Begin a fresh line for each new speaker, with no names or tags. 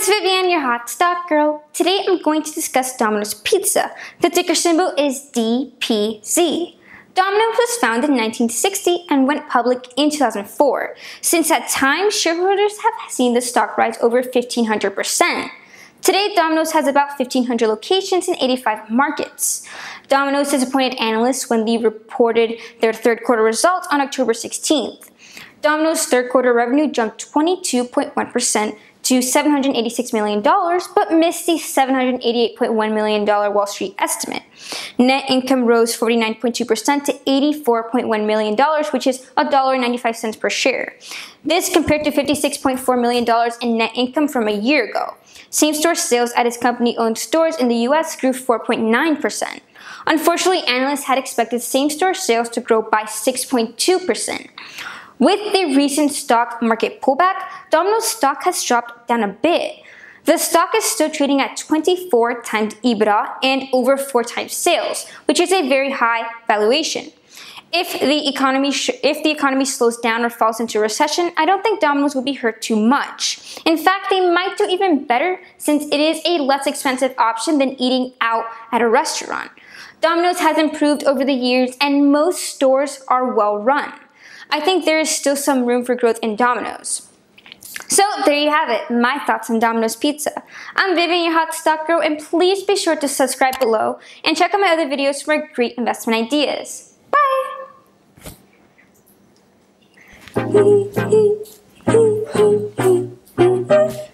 it's Vivian, your hot stock girl. Today I'm going to discuss Domino's Pizza. The ticker symbol is DPZ. Domino's was founded in 1960 and went public in 2004. Since that time, shareholders have seen the stock rise over 1,500%. Today, Domino's has about 1,500 locations in 85 markets. Domino's disappointed analysts when they reported their third quarter results on October 16th. Domino's third quarter revenue jumped 22.1% to $786 million, but missed the $788.1 million Wall Street estimate. Net income rose 49.2% to $84.1 million, which is $1.95 per share. This compared to $56.4 million in net income from a year ago. Same-store sales at its company-owned stores in the U.S. grew 4.9%. Unfortunately, analysts had expected same-store sales to grow by 6.2%. With the recent stock market pullback, Domino's stock has dropped down a bit. The stock is still trading at 24 times EBITDA and over 4 times sales, which is a very high valuation. If the economy slows down or falls into recession, I don't think Domino's will be hurt too much. In fact, they might do even better since it is a less expensive option than eating out at a restaurant. Domino's has improved over the years and most stores are well run. I think there is still some room for growth in Domino's. So there you have it, my thoughts on Domino's Pizza. I'm Vivian, your hot stock girl, and please be sure to subscribe below and check out my other videos for great investment ideas. Bye!